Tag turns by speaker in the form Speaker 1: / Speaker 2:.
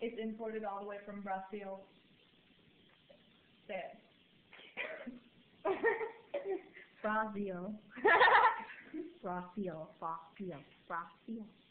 Speaker 1: It's imported all the way from Brazil. Say it.
Speaker 2: Brazil. Brazil. Brazil. Brazil.